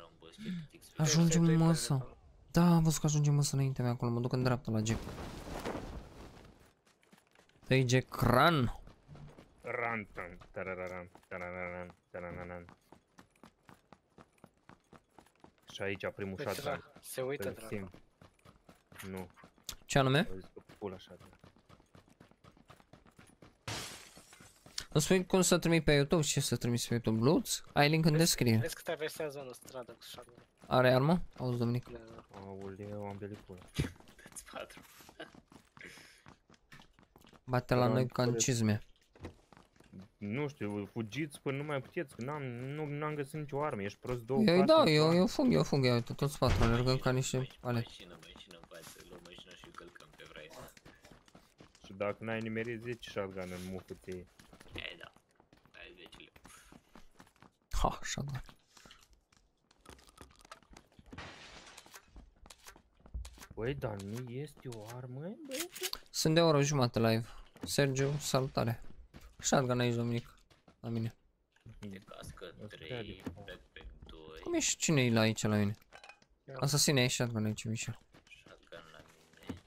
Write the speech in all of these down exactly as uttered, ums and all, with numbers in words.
Ajungem în masă. Da, am văzut că ajungem în masă înaintea mea acolo, mă duc în dreapta la Jack. Dă-i Jack Run. Run, tarararan, tarararan, tarararan. Și aici primul shotgun. Se uită, dracu. Nu. Ce anume? Pula shotgun. Îmi spui cum să trimit pe YouTube? Ce să trimiți pe YouTube? Blues? Ai link în descriere. Vezi că traversează în stradă cu shotgun. Are armă? Auzi, Dominic. Aoleu, am belit pula. Dă-ți patru. Bate la noi ca în cizme. Nu știu, fugiți până nu mai puteți, n-am nu, n-am găsit nicio armă, ești prost două. Eu da, eu, eu fug, eu fug, eu, toți patru, alergăm ca niște ale. Mașină, mașină în față, luăm mașina și călcăm pe vrei. Și dacă n-ai nimerit zece shotgun în muful ție. Ei da, ai zece lei. Ha, așa da. Băi, dar nu este o armă, băi? Sunt de o oră jumate live. Sergiu, salutare. Shotgun aici, Dominic. La mine. De cască trei, backpack doi. Cum ești? Cine e la aici la mine? Asasine, e shotgun aici, Mișel. Shotgun la mine.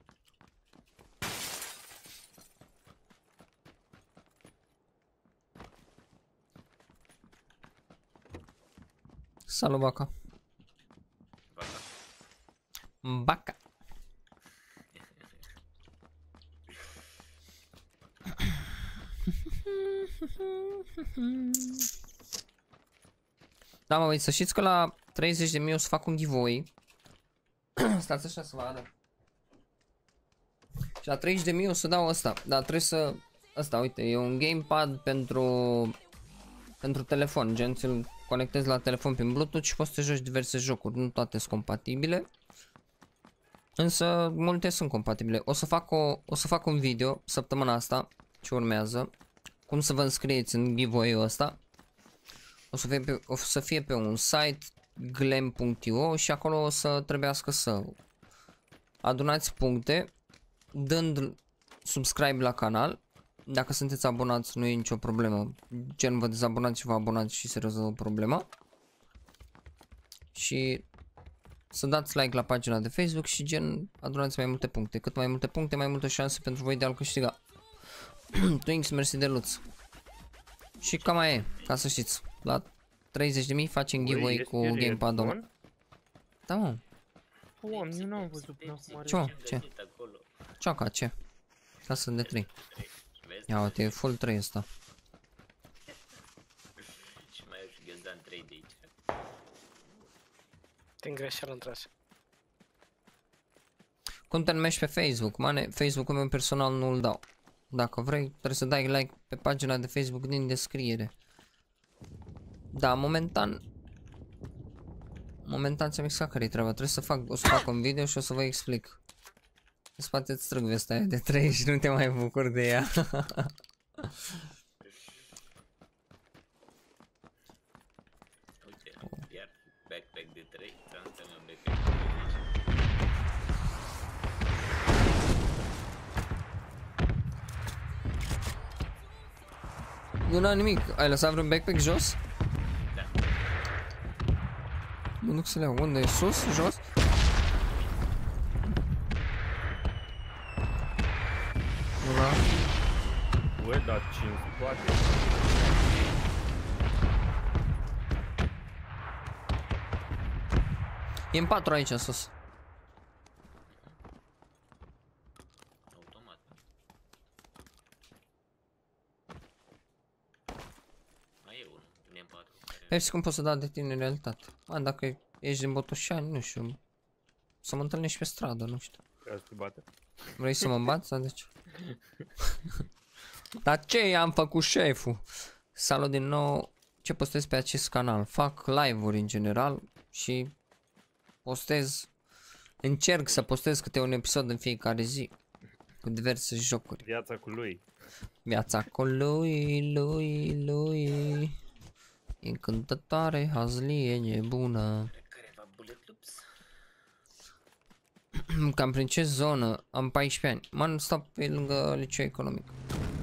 Salut, Baca. Vaca. Baca. Da, mă, să știți că la treizeci de mii o să fac un giveaway. Stați așa să vadă. Și la treizeci de mii o să dau asta. Dar trebuie să... Asta, uite, e un gamepad pentru... Pentru telefon. Gen, ți-l conectezi la telefon prin Bluetooth și poți să joci diverse jocuri. Nu toate sunt compatibile. Însă, multe sunt compatibile. O să fac, o, o să fac un video săptămâna asta, ce urmează. Cum să vă înscrieți în giveaway-ul ăsta. O să, fie pe, o să fie pe un site glam punct i o și acolo o să trebuiască să adunați puncte dând subscribe la canal. Dacă sunteți abonați nu e nicio problemă. Gen vă dezabonați și vă abonați și se rezolvă problema. Și să dați like la pagina de Facebook și gen adunați mai multe puncte. Cât mai multe puncte, mai multe șanse pentru voi de a-l câștiga. Twinks, mersi de luț. Și cam mai e, ca să știți. La treizeci de mii facem giveaway cu gamepad-ul. Da, mă. Doamne, eu n-am văzut până acum. Ce, mă? Ce? Cioca, ce? Casă de trei. Ia uite, e full trei ăsta. Și mai e și găzdan trei de aici. Te îngreșeală într-așa. Cum te numești pe Facebook? Mane, Facebook-ul meu personal nu-l dau. Dacă vrei, trebuie să dai like pe pagina de Facebook din descriere. Da, momentan... Momentan ți-am explicat care-i treaba. Trebuie să fac, o să fac un video și o să vă explic. În spate îți trăg vestea aia de trei și nu te mai bucur de ea. Uite, iar backpack de trei, transformă un backpack de trei. Nu, n-am nimic. Ai lăsat vreun backpack jos? Da. Mă duc să le iau. Unde e? Sus? Jos? Ura. Băi, dar ce în spate? E în patru aici sus. Automat. Mai e unul, din M patru. Hai să cum pot să dau de tine în realitate. Mă, dacă ești din Botoșani, nu știu. Să mă întâlnești pe stradă, nu știu. Vreau să te bată. Vrei să mă bați sau de ce? Dar ce am făcut șeful? Salut din nou. Ce postez pe acest canal? Fac live-uri în general și postez. Încerc să postez câte un episod în fiecare zi cu diverse jocuri. Viața cu lui. Viața cu lui, lui, lui. Încântătoare, hazlie, nebună. Careva bullet loops. Cam prin ce zonă? Am paisprezece ani. Man, stau pe lângă liceu economic.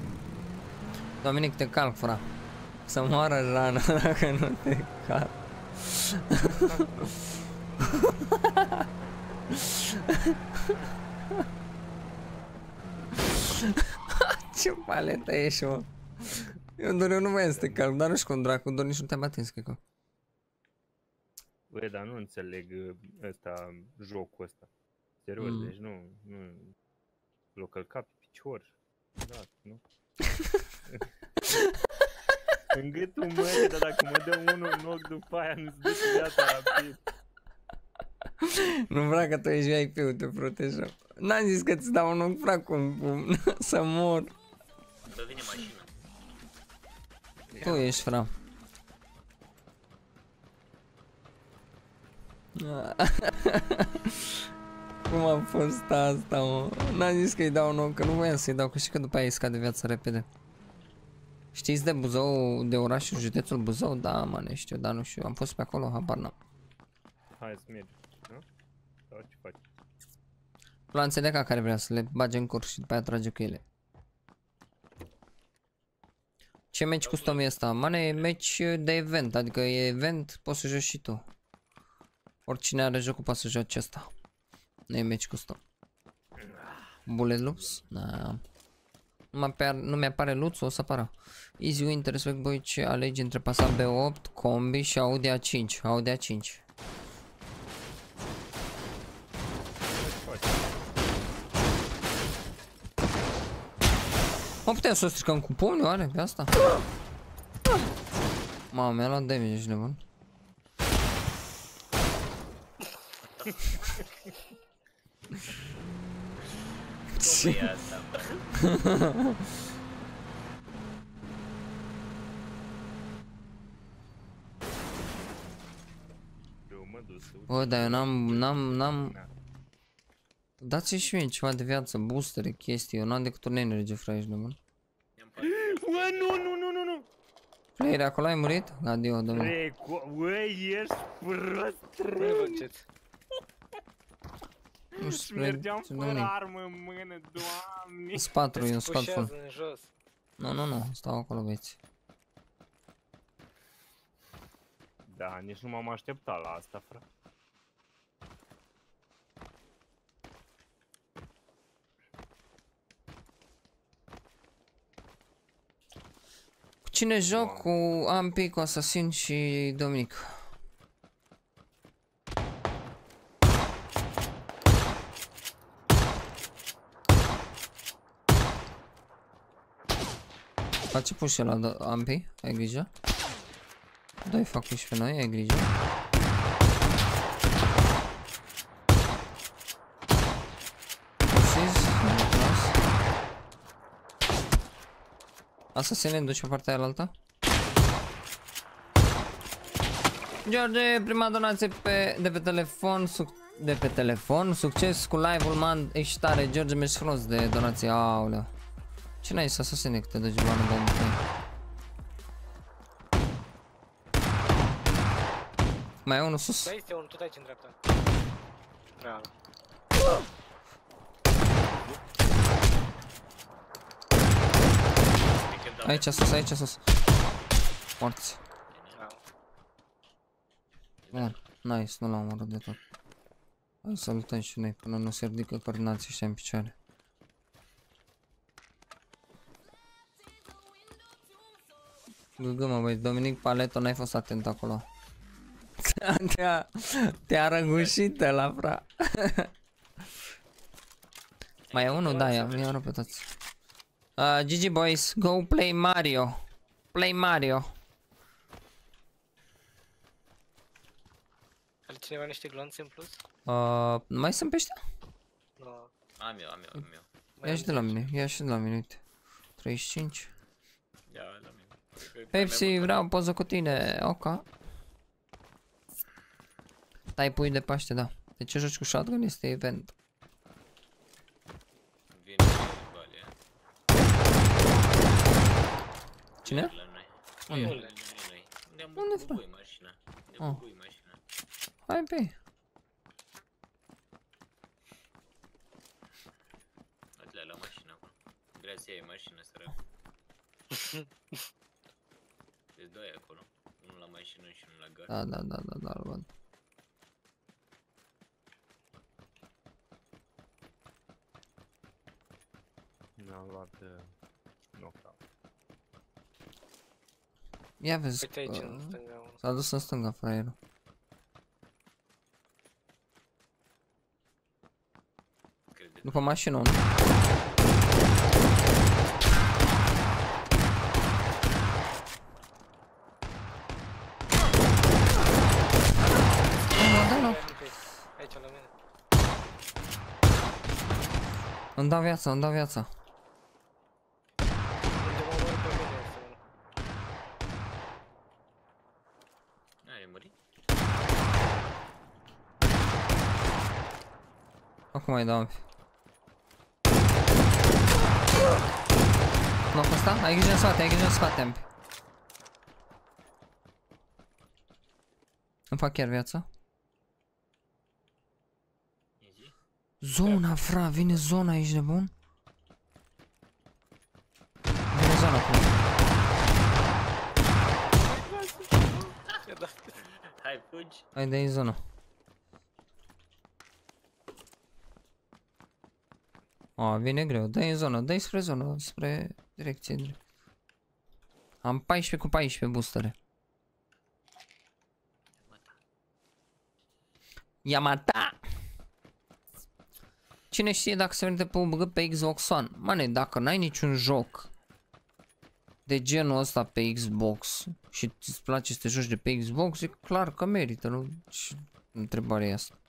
Dominic, te calc, fra. Să moară rana dacă nu te calc. Ce paletă ești, mă? Eu doar eu nu mai este calm, dar nu știu cum dracu, doar nici nu te-am atins, cred că. Băi, dar nu înțeleg uh, ăsta, jocul ăsta. Serios, Mm. deci nu, nu, l-o călca pe picior. Da, nu? În gâtul meu, dar dacă mă dă unul în ochi după aia, nu-ți dă și viața rapid. Nu vreau că tu ești V I P-ul, te protejăm. N-am zis că ți dau un ochi, vreau cum, cum să mor. Bă, vine mașina. Tu ești, fra. Cum a fost asta, mă? N-am zis că îi dau un ochi, că nu voiam să-i dau, că și că după aia îi scade viața repede. Știți de Buzău, de orașul, județul Buzău? Da, mă, ne știu, dar nu știu, am fost pe acolo, habar n-am. Hai să mergem, nu? Sau ce faci? La înțelegat care vrea să le bage în curs și după aia trage cu ele. Ce meci custom e ăsta? Mane, e meci de event, adică e event, poți să joci și tu. Oricine are jocul poate să joace ăsta. Nu e meci custom. Bullet loops? Da. Nu mi-apare loops, o să apară. Easy win, respect boy, ce alegi între Passat B opt, Combi și Audi A cinci. Audi A cinci. Mă, putem să o stricăm cu pumnul, oare, pe asta? Mamă, mi-a luat damage, ești nebun. Cum e asta, bă? Eu mă duc să... Bă, dar eu n-am, n-am, n-am... Dați-mi și mie ceva de viață, boostere, chestii, eu n-am decât un energy, frate, ești nebun. I-am pat. Bă, nu, nu, nu, nu, nu! Player, acolo ai murit? Adio, domnule. Reco... Bă, ești prost, Nu trei! faceți. Nu Și știu, mergeam ce fără domnule. armă în mână, doamne! Sunt patru, eu Te scot full. spușează în jos. Nu, nu, nu, stau acolo, băieți. Da, nici nu m-am așteptat la asta, frate. Cu cine joc? Cu Ampi, cu Assassin și Dominic. Face push la Do- Ampi, ai grijă. Doi fac push pe noi, ai grijă. Pushes, nu tras. Asasine, duci pe partea aia altă. George, prima donație pe, de pe telefon, suc, de pe telefon, succes cu live-ul, man, ești tare, George, mergi frumos de donație, aoleu. Ce n-ai să Asasine că te duci la în bombă? Mai e unul sus? Da, este unul tot aici în dreapta. Bravo. Aici sus, aici sus. Morți. Bravo. Bun, nice, nu l-am omorât de tot. Hai să luptăm și noi până nu se ridică coordinații ăștia în picioare. Gâgă, mă, băi, Dominic Paleto, n-ai fost atent acolo. Te-a te-a răgușit la fra. Mai e unul? Da, ia, ia pe toți. Uh, G G boys, go play Mario. Play Mario. Are cineva niște glonțe în plus? Uh, mai sunt pe ăștia? Nu. Am eu, am eu, am eu. Mai Ia am și de la zece. mine, ia și de la mine, uite. treizeci și cinci. Ia, la mine. Pepsi, vreau poză cu tine, ok. Tai pui de Paște, da. De ce joci cu shotgun? Este event. Vin și Valia. Cine? La noi. Unde? Unde? Noi. Unde am Unde, bubui mașina. Unde Ah. am bubui mașina. Hai pe. Uite la mașină acum. Vrea să iei mașină, sărac. Deci doi acolo. Unul la mașină. mașină și nu la gard. Da, da, da, da, da, îl văd. Mi-am luat uh, knockout. Ia vezi, Uite aici uh, în stânga unul. s-a dus în stânga fraierul. Crede. După mașină, nu? Da, da. Aici la mine. Îmi dau viața, îmi dau viața. Unde mă omor pe mine este unul. A, e murit? Acum mai dau. Nu a fost asta? Ai grijă în spate, ai grijă în spate, Ampi. Îmi fac chiar viața. Easy. Zona, fra, vine zona aici, nebun. Vine zona acum. Ce-a dat? Hai, fugi. Hai, dă-i zona. A, vine greu, dă-i în zonă, dă-i spre zonă, spre direcție drept. Am paisprezece cu paisprezece boostere. Yamata! Cine știe dacă se vede pe U B G pe Xbox One? Mane, dacă n-ai niciun joc de genul ăsta pe Xbox și îți place să te joci de pe Xbox, e clar că merită, nu? Ce întrebare e asta?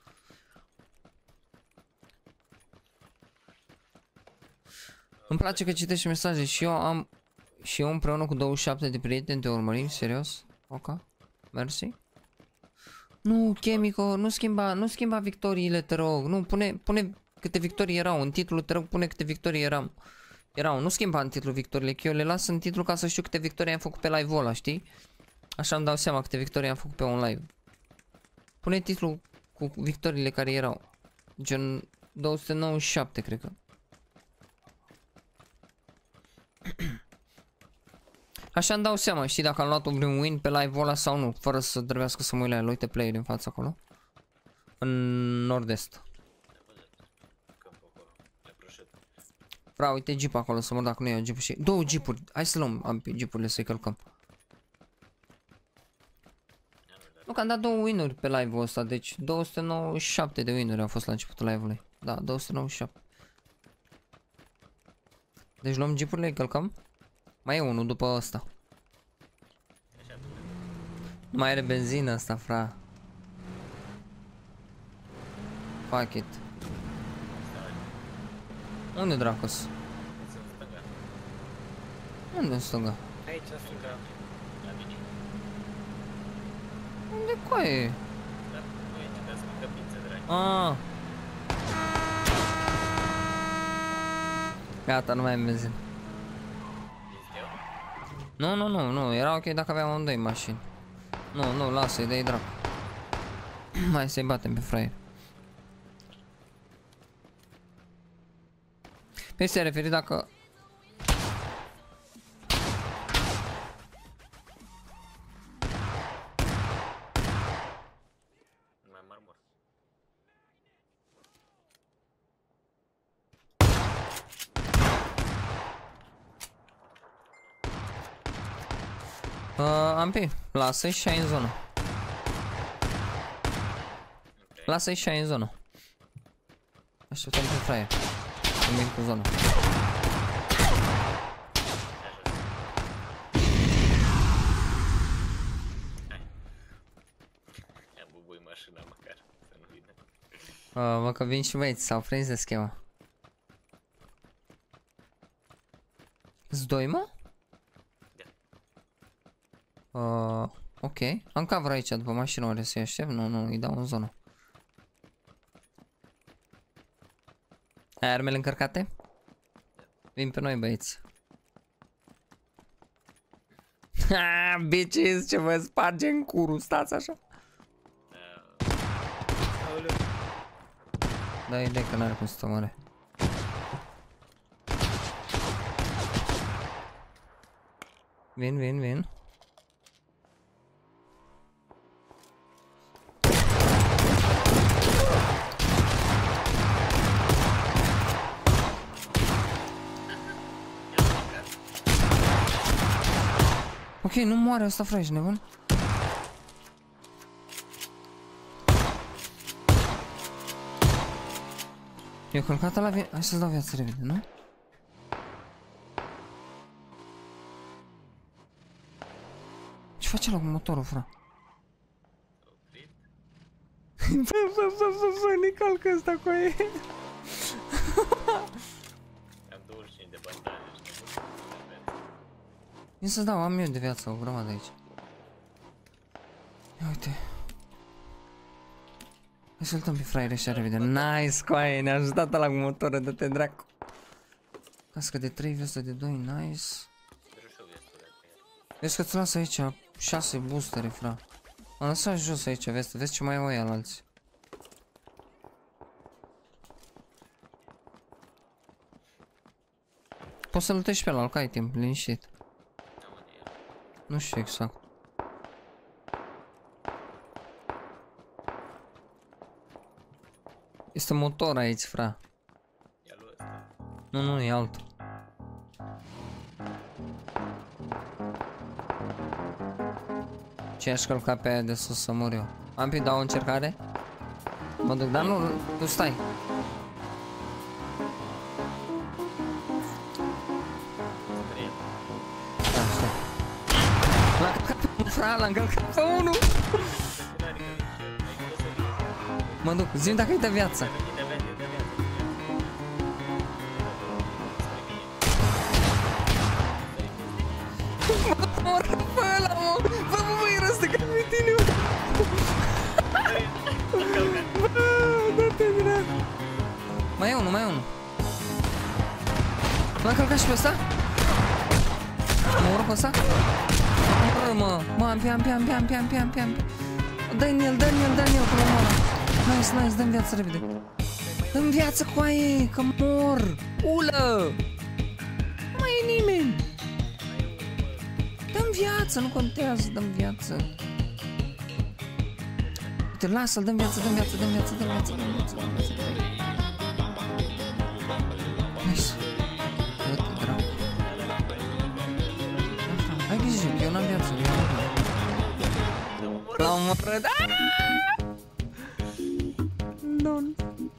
Îmi place că citești mesaje și eu am și eu împreună cu douăzeci și șapte de prieteni te urmărim, serios? Ok, mersi. Nu, Chemico, nu schimba, nu schimba victoriile, te rog, nu, pune, pune câte victorii erau, în titlu, te rog, pune câte victorii eram. Erau, nu schimba în titlu victoriile, că eu le las în titlu ca să știu câte victorii am făcut pe live-ul ăla, știi? Așa îmi dau seama câte victorii am făcut pe un live. Pune titlul cu victoriile care erau, gen două sute nouăzeci și șapte, cred că. Așa îmi dau seama, știi, dacă am luat un vreun win pe live-ul ăla sau nu, fără să trebuiască să mă uit la el. Uite player în fața acolo. În nord-est. Câmpul acolo. Le proșet. Vreau, uite jeep acolo, să mă dacă nu iau jeep și... Două jeepuri, hai să luăm am jeepurile să-i călcăm. Nu, că am dat două win-uri pe live-ul ăsta, deci două sute nouăzeci și șapte de win-uri au fost la începutul live-ului. Da, două sute nouăzeci și șapte. Deci luăm jeepurile, îi călcăm. Mai e unul după ăsta. Nu mai are benzină asta, fra. Fuck it. Unde dracos? Unde în stânga? Aici în stânga. La mine. Unde coaie? Da, nu e ce dați mică pință, dragi. Ah. Gata, nu mai am benzină. Este eu? Nu, nu, nu, nu, era ok dacă aveam amândoi mașini. Nu, nu, lasă-i, dă-i dracu. Hai să-i batem pe fraier. Pe se referi dacă... Nu mai marmur. Uh, Ampi, lasă-i și ai în zonă. Ok. Lasă-i și ai în zonă. Așteptăm pe fraier. Îmi vin cu zonă. Ia bubui mașina măcar, să nu vină. Uh, mă că vin și băieți, s-au prins de schema. Îți doi, mă? Uh, ok. Am cover aici după mașină, oare să-i aștept? Nu, nu, îi dau în zonă. Ai armele încărcate? Vin pe noi, băieți. Ha, bitches, ce vă sparge în curul, stați așa. Aoleu. Da, e de că n-are cum să te omoare. Vin, vin, vin. Ok, nu moare ăsta, frate, ești nebun? E călcat la vie... Hai să-ți dau viață repede, nu? Ce face la cu motorul, fra? Oprit. Bă, bă, bă, bă, bă, ne calcă ăsta cu aia. Am douăzeci și cinci de bandaje și nebun. Vin să-ți dau, am eu de viață, o grămadă aici. Ia uite. Hai să-l dăm pe fraiere așa repede. Nice, coaie, ne-a ajutat ăla cu motorul, dă-te dracu. Cască de trei, vestă de doi, nice. Drușov este dacă e. Vezi că ți las aici șase boostere, fra. Am lăsat jos aici, vezi, vezi ce mai au ăia la alții. Poți să-l lutești pe ăla, că ai timp, liniștit. Am unde e. Nu știu exact. Este motor aici, fra. Ia lui ăsta. Nu, nu, e altul. Ce aș călca pe aia de sus să mor eu? Am pi dau o încercare? Mă duc, dar nu, tu stai. Scrie. Da, stai. L-am călcat pe unul, fra, l-am călcat pe unul. N-are că nici eu. Ai cum să zici. Mă duc, zi-mi dacă-i de viață. De viață, de viață. Mor pe ăla, mă! Bă, bă, bă, era să ca pe tine, mă! Bă, dă-te dracu! Mai e unul, mai e unul. L-am călcat și pe ăsta? Mă ură pe ăsta? Mă, mă, mă, am pe, am pe, am pe, am pe, am pe, am pe, am pe. Dă-i în el, dă-i în el, dă-i în el, că mă moară. Nice, nice, dă-mi viață repede. Dă-mi viață cu aia, că mor! Ulă! Nu mai e nimeni! Dă-mi viață, nu contează, dă-mi viață. Uite, lasă-l, dă-mi viață, dă-mi viață, dă-mi viață, dă-mi viață, dă-mi viață, dă-mi viață. Nice. Dă-te, dracu. Hai grijă, că eu n-am viață, eu n-am viață. L-am omorât. Non.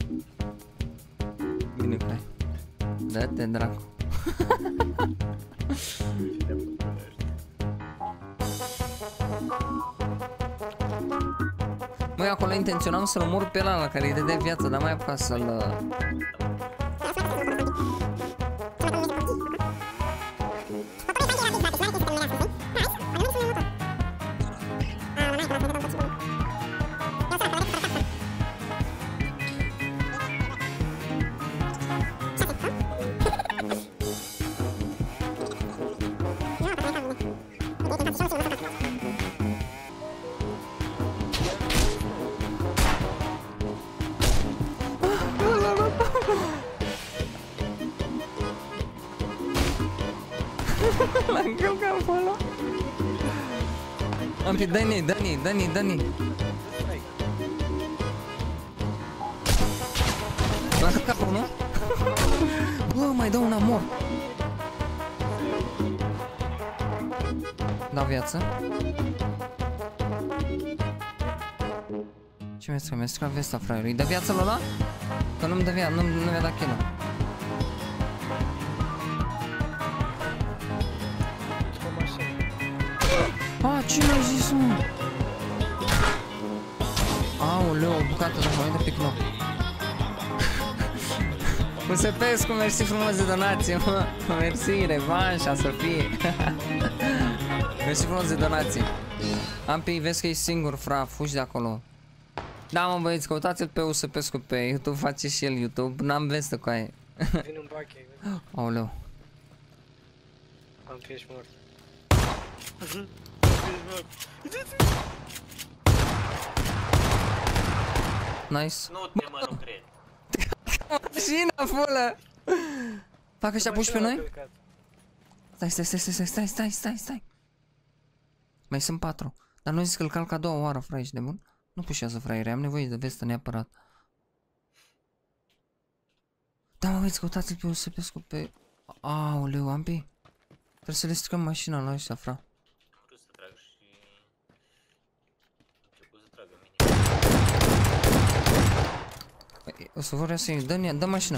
Bine, frate. Dă-te, dracu. Măi, acolo intenționam să-l omor pe ăla la care îi dădea viață, dar mai apucat să-l... L-am călcat acolo. Am fi, dă-ni, dă-ni, dă-ni, dă-ni. L-am călcat pe unul. Bă, mai dă un amor. Dau viață. Ce mi-a stricat? Mi-a stricat vesta, fraierul. Îi dă viață la ăla? Că nu-mi dă viață, nu mi-a dat kill-ul. A, ce mi-ai zis, mă? Aoleu, o bucată de mai de pe cloc. Cu Sepescu, mersi frumos de donație, mă. Mersi, revanșa să fie. Mersi frumos de donație. Ampi, vezi că e singur, fra, fugi de acolo. Da, mă, băieți, căutați-l pe Sepescu pe YouTube, face și el YouTube. N-am vestă cu aia. Vine un bache. Aoleu. Am ești mort. Nice. Nu te mă, nu cred. Mașina fulă! Fac ăștia puși pe noi? Stai, stai, stai, stai, stai, stai, stai, stai. Mai sunt patru. Dar nu zis că îl calc a doua oară, fraier, ești de bun? Nu pușează, fraiere, am nevoie de vestă neapărat. Da, mă, veți, căutați-l pe Sepescu pe... Aoleu, Ampi. Trebuie să le stricăm mașina la ăștia, fra. tragă mine. Păi, o să vrea să-i dă, dă mașină.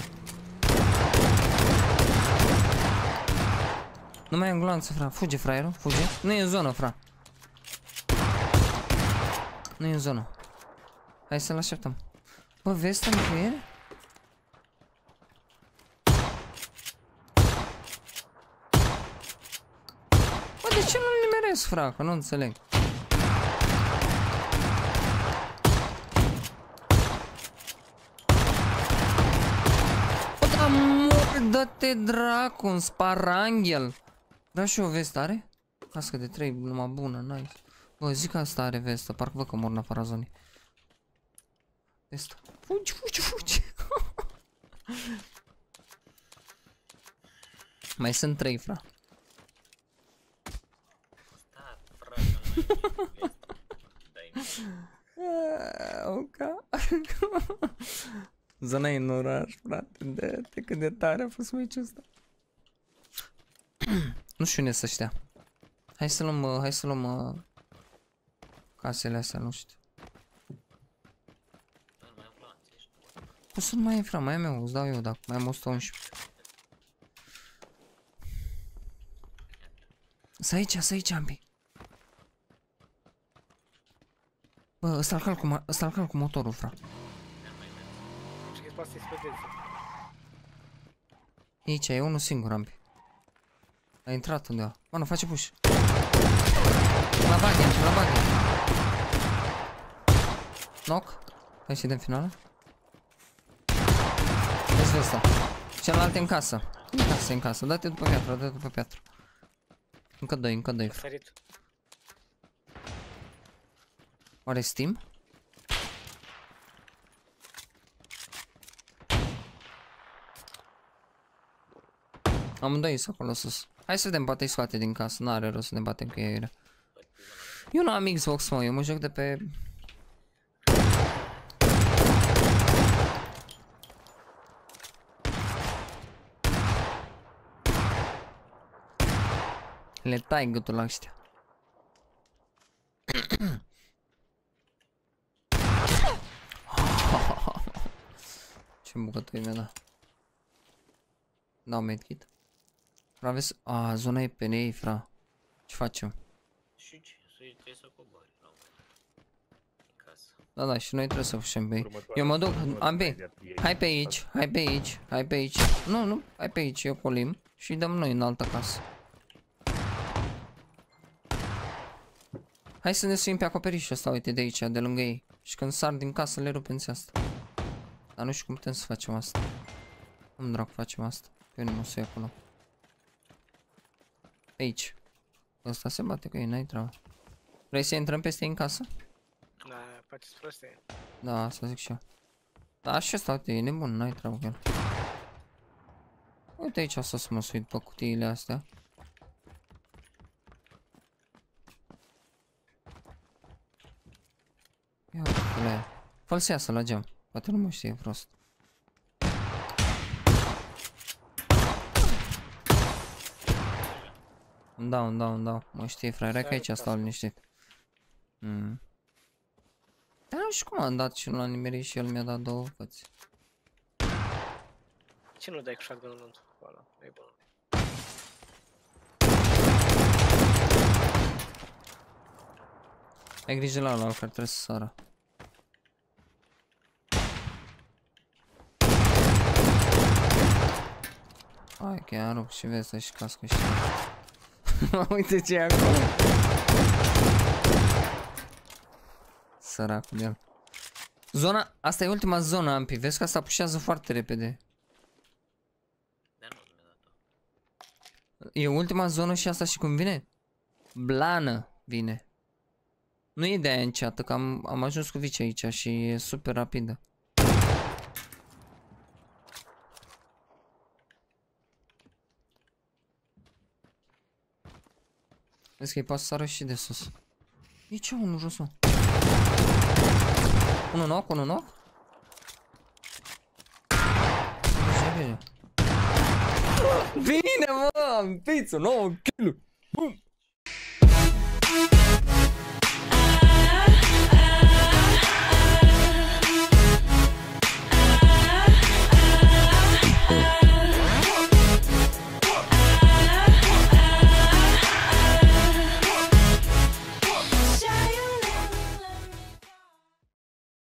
Nu mai am gloanță, fra. Fuge, fraierul, fuge. Nu e în zonă, fra. Nu e în zonă. Hai să-l așteptăm. Bă, vezi să nu e? Bă, de ce nu-l nimeresc, fra? Că nu înțeleg. Bă, da, mor, dă-te dracu, un sparanghel. Da, și o vestă are? Cască de trei, numai bună, nice. Bă, zic că asta are vestă, parcă văd că mor în afara zonei. Vestă. Fugi, fugi, fugi. Mai sunt trei, fra. Sta, frate, nu mai dai. Oca. Zona e în oraș, frate, de, de cât de tare a fost meciul ăsta. Nu știu unde să știa. Hai să luăm, uh, hai să luăm uh, casele astea, nu știu. Nu mai am planțe, ești. O să nu mai e, fra, mai am eu, îți dau eu dacă mai am o sută unsprezece. Să aici, să aici, ambii. Bă, ăsta-l calc cu, ăsta-l calc cu motorul, fra. Și că poate să-i spădeți. Aici e unul singur, ambii. A intrat undeva. Mă, nu face push. La baghe, la baghe. Knock. Hai și dăm finală. Vezi ăsta. Celălalt e în casă. În casă, în casă. Dă-te după piatră, dă-te după piatră. Încă doi, încă doi. A sărit. Oare Steam? Amândoi sunt acolo sus. Hai să vedem, poate îi scoate din casă. N-are rost să ne batem cu ei. Eu nu am Xbox, mă, eu mă joc de pe... Le tai gâtul la ăștia. Ce bucătăi mi-a dat. Dau medkit. Fra, vezi? A, zona e pe ei, fra. Ce facem? Și ce? Trebuie să cobori la un moment. În casă. Da, da, și noi trebuie să fușim pe ei. Următoarea- Eu mă duc, următoarea ambii. de-a ei. Hai pe aici, hai pe aici, hai pe aici. Nu, nu, hai pe aici, eu colim și dăm noi în altă casă. Hai să ne suim pe acoperișul ăsta, uite, de aici, de lângă ei. Și când sar din casă le rup în asta. Dar nu știu cum putem să facem asta. Cum dracu facem asta? Pe unde mă sui acolo? Pe aici. Ăsta se bate cu ei, n-ai treabă. Vrei să intrăm peste ei în casă? Da, faceți prostie. Da, asta zic și eu. Da, și ăsta, uite, e nebun, n-ai treabă cu el. Uite aici să mă sui după cutiile astea. Ia uite-le. Fă-l să iasă la geam. Poate nu mă știe prost. Îmi dau, îmi dau, îmi dau. Mă știe, fraiere, că aici stau liniștit. Mm. Dar nu știu cum am dat și nu l-a nimerit și el mi-a dat două făți. Ce nu dai cu shotgun-ul înăuntru? Ăla, e bun. Ai grijă la ăla, care trebuie să sară. Hai că i-am rupt și vezi și cască și... Uite ce e acolo. Săracul de el. Zona, asta e ultima zonă, Ampi, vezi că asta pușează foarte repede. Dar nu mi-a dat-o. E ultima zonă și asta și cum vine? Blană vine. Nu e de aia înceată, că am, am ajuns cu vici aici și e super rapidă. Vezi că îi poate să sară și de sus. E ce unul jos, mă? Unul knock, unul knock? Bine, mă, am pizza, nouă kilograme. Bum!